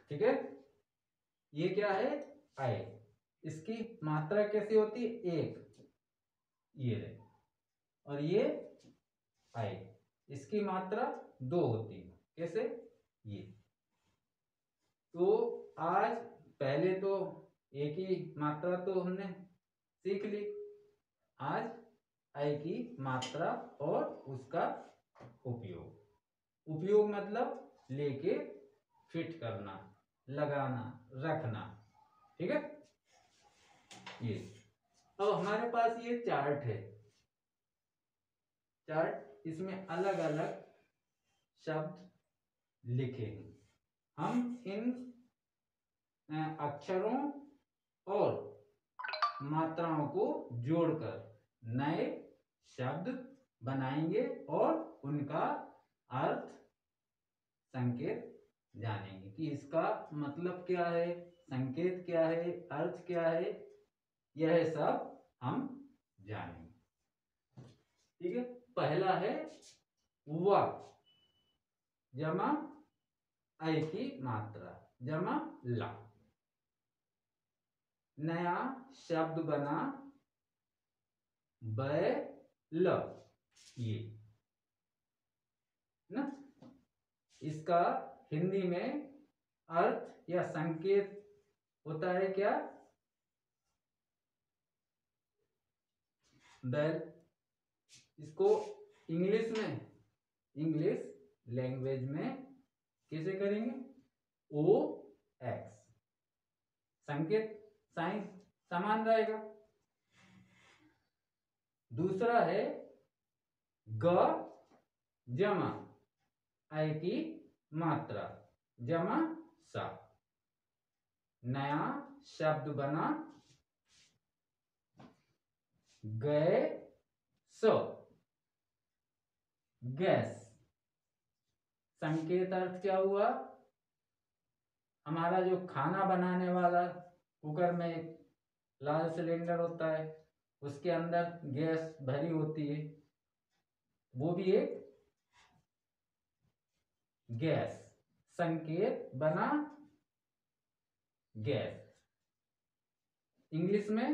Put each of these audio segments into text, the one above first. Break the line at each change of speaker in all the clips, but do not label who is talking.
ठीक है, ये क्या है आई, इसकी मात्रा कैसी होती है एक, ये रहे, और ये आई, इसकी मात्रा दो होती है, कैसे ये। तो आज पहले तो एक ही मात्रा तो हमने सीख ली, आज आई की मात्रा और उसका उपयोग। उपयोग मतलब लेके फिट करना, लगाना, रखना, ठीक है। ये अब हमारे पास ये चार्ट है, चार्ट, इसमें अलग अलग शब्द लिखे हैं। हम इन अक्षरों और मात्राओं को जोड़कर नए शब्द बनाएंगे और उनका अर्थ, संकेत जानेंगे कि इसका मतलब क्या है, संकेत क्या है, अर्थ क्या है, यह सब हम जानेंगे। ठीक है, पहला है व जमा आई की मात्रा जमा ला। नया शब्द बना बैल, ये ना, इसका हिंदी में अर्थ या संकेत होता है क्या, बैल। इसको इंग्लिश में, इंग्लिश लैंग्वेज में कैसे करेंगे, ओ एक्स, संकेत साइन समान रहेगा। दूसरा है ग जमा आई की मात्रा जमा सा। नया शब्द बना गए सो, गैस। संकेत अर्थ क्या हुआ, हमारा जो खाना बनाने वाला कुकर में एक लाल सिलेंडर होता है, उसके अंदर गैस भरी होती है, वो भी एक गैस। संकेत बना गैस, इंग्लिश में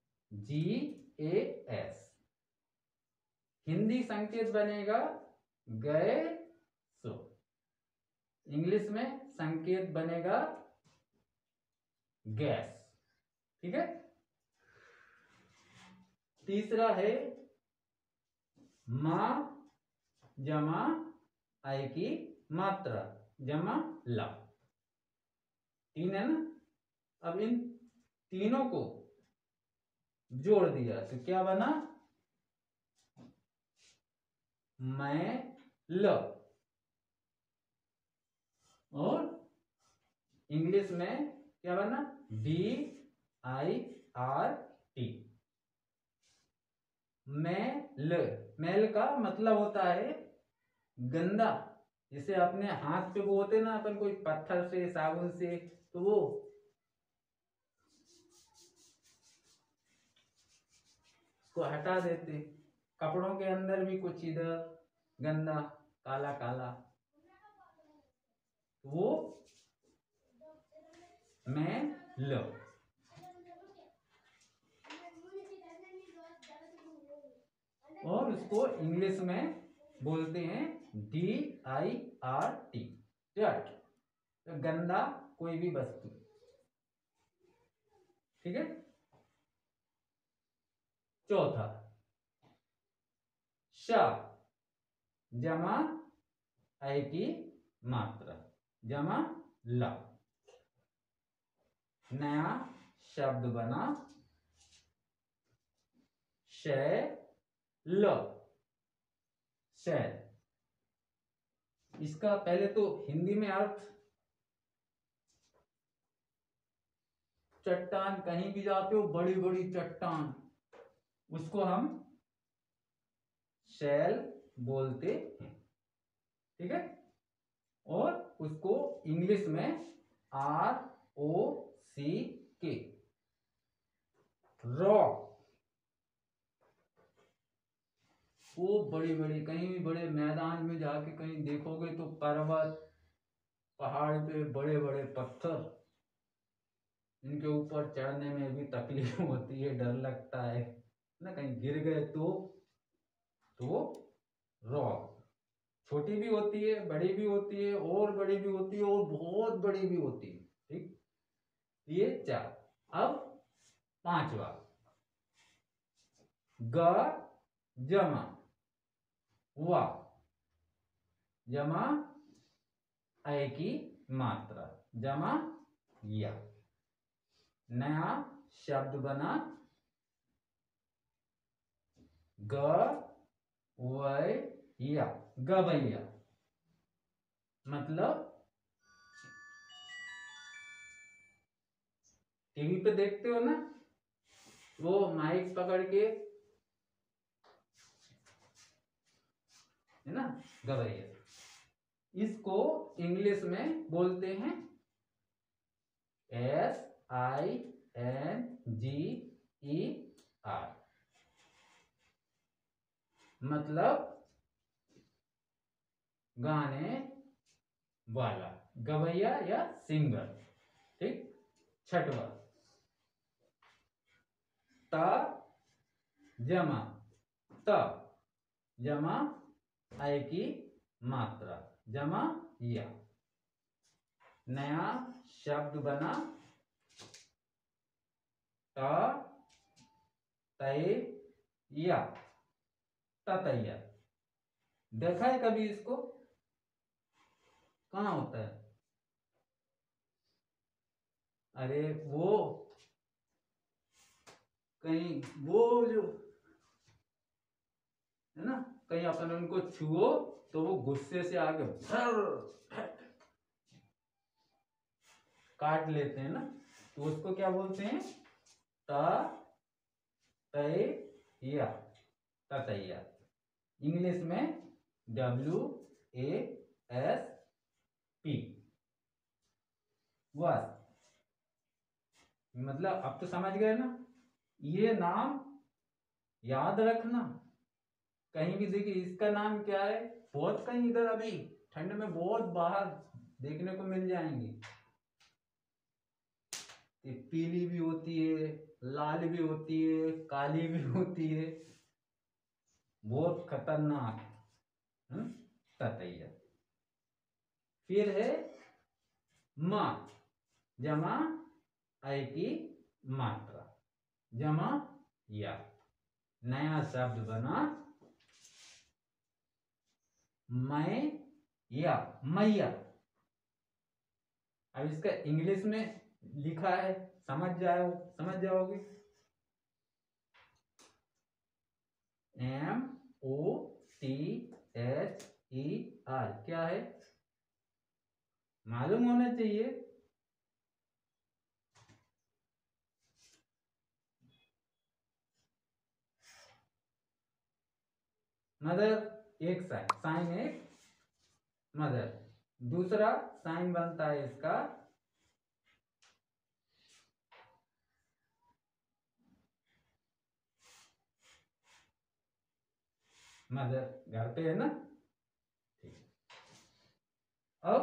GAS। हिंदी संकेत बनेगा गए सो, इंग्लिश में संकेत बनेगा गैस। ठीक है, तीसरा है मां जमा आई की मात्रा जमा ला। तीन है ना, अब इन तीनों को जोड़ दिया तो क्या बना, मैं ल। और इंग्लिश में क्या बना, DIRT, मैल। मैल का मतलब होता है गंदा। जैसे अपने हाथ पे वो होते ना, अपन कोई पत्थर से साबुन से, तो वो उसको हटा देते। कपड़ों के अंदर भी कुछ इधर गंदा काला काला, वो मैल। और उसको इंग्लिश में बोलते हैं DIRT, डर्ट, तो गंदा कोई भी वस्तु। ठीक है, चौथा श जमा आई की मात्रा जमा ला। नया शब्द बना शैल, शैल। इसका पहले तो हिंदी में अर्थ, चट्टान, कहीं भी जाते हो बड़ी बड़ी चट्टान, उसको हम शैल बोलते हैं। ठीक है, और उसको इंग्लिश में ROCK, रॉक। वो बड़ी बड़ी, कहीं भी बड़े मैदान में जाके कहीं देखोगे तो पर्वत, पहाड़ पे बड़े बड़े पत्थर, इनके ऊपर चढ़ने में भी तकलीफ होती है, डर लगता है ना, कहीं गिर गए तो रॉक छोटी भी होती है, बड़ी भी होती है, और बड़ी भी होती है, और बहुत बड़ी भी होती है। ठीक, ये 4। अब 5वां, ग जमा वा जमा ऐ की मात्रा, जमा या। नया शब्द बना गवैया, गवैया। मतलब टीवी पे देखते हो ना, वो माइक पकड़ के, है ना, गवैया। इसको इंग्लिश में बोलते हैं SINGER, मतलब गाने वाला, गवैया या सिंगर। ठीक, 6वां, त जमा त जमा ऐ की मात्रा, जमा या। नया शब्द बना त तैया, ततैया। देखा है कभी इसको? कहाँ होता है? अरे वो कहीं, वो जो है ना, कहीं अपन उनको छुओ तो वो गुस्से से आगे काट लेते हैं ना, तो उसको क्या बोलते हैं? ततैया, ततैया। इंग्लिश में WASP, वास्प। मतलब अब तो समझ गए ना, ये नाम याद रखना। कहीं भी देखिए इसका नाम क्या है, बहुत कहीं इधर अभी ठंड में बहुत बाहर देखने को मिल जाएंगी। ये पीली भी होती है, लाल भी होती है, काली भी होती है, बहुत खतरनाक। ततैया। फिर है मा जमा ऐ की मात्रा, जमा या। नया शब्द बना मैं या, मैया। अब इसका इंग्लिश में लिखा है, समझ जाओगे। MOTHER, क्या है मालूम होना चाहिए। मदर एक साइन एक मदर। दूसरा साइन बनता है इसका मदर, घर पे है ना। अब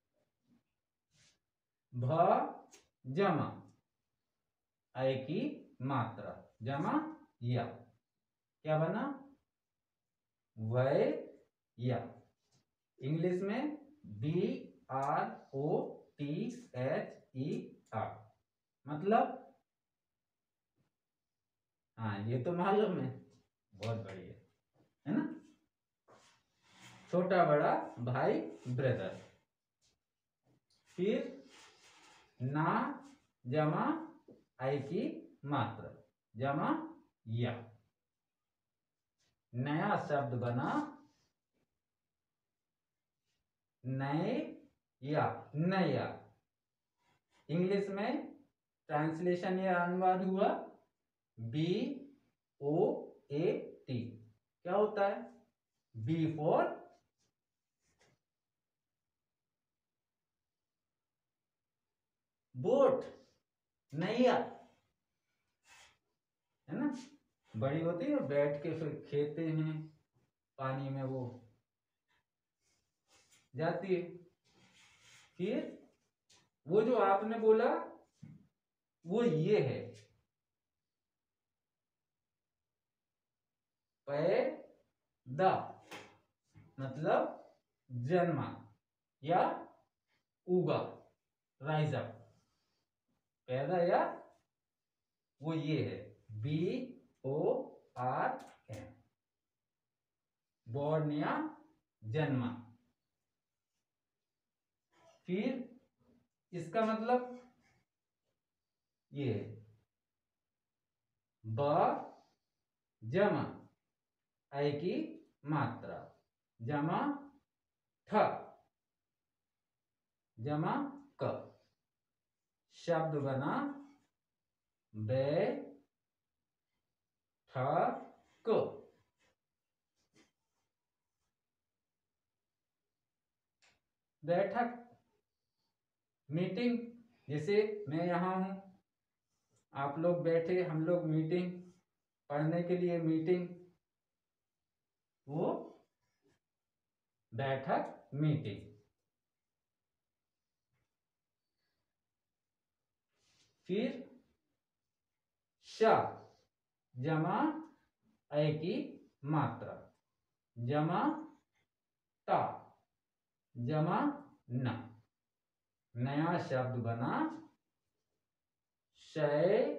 भ जमा ऐ की मात्रा, जमा या। क्या बना? वै या। इंग्लिश में BROTHER, मतलब, हाँ ये तो मालूम है, बहुत बढ़िया, है ना। छोटा बड़ा भाई, ब्रदर। फिर ना जमा ऐ की मात्रा, जमा या। नया शब्द बना नए या, नया। इंग्लिश में ट्रांसलेशन या अनुवाद हुआ BOAT। क्या होता है? B फॉर बोट, नैया, है ना। बड़ी होती है, बैठ के फिर खेते हैं पानी में, वो जाती है। फिर वो जो आपने बोला वो ये है, पैदा मतलब जन्मा या उगा, राइज अप, पैदा या वो ये है BORN, बॉर्न या जन्मा। फिर इसका मतलब ये है ब जमा ऐ की मात्रा जमा ठ जमा क, शब्द बना बैठक। बैठक मीटिंग, जैसे मैं यहाँ हूं, आप लोग बैठे, हम लोग मीटिंग पढ़ने के लिए मीटिंग, वो बैठक मीटिंग। फिर श जमा ऐ की मात्रा जमा ता जमा न, नया शब्द बना शैतान,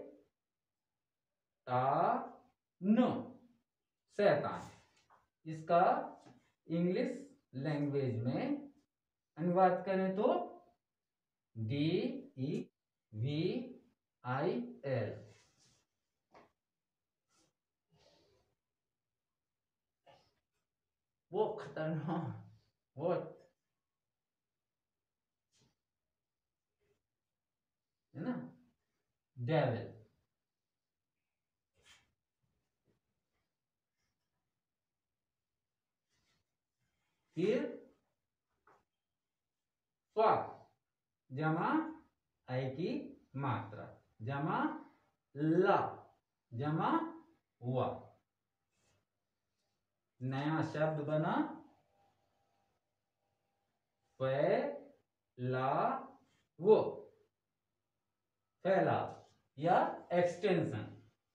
शैतान। इसका इंग्लिश लैंग्वेज में अनुवाद करें तो DEVIL, वो खतरनाक, वो है ना, डेविल। फिर स्व जमा ऐ की मात्रा जमा ला जमा व, नया शब्द बना फैलाव, फैलाव या एक्सटेंशन,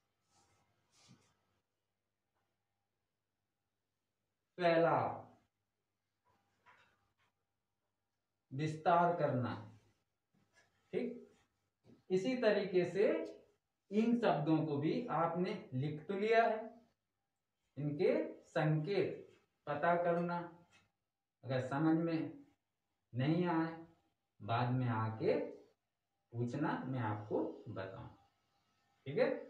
फैलाव विस्तार करना। ठीक, इसी तरीके से इन शब्दों को भी आपने लिख तो लिया है, इनके संकेत पता करना, अगर समझ में नहीं आए बाद में आके पूछना, मैं आपको बताऊं। ठीक है।